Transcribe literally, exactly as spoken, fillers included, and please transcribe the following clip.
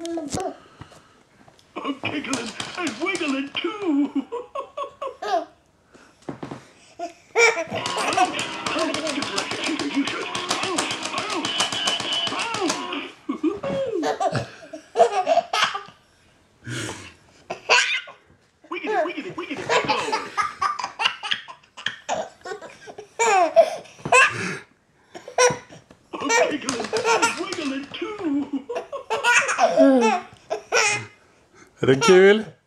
I'm giggling and wiggling too. Wiggity, wiggity, wiggity, wiggle. I'm giggling and wiggling too. Är det kul?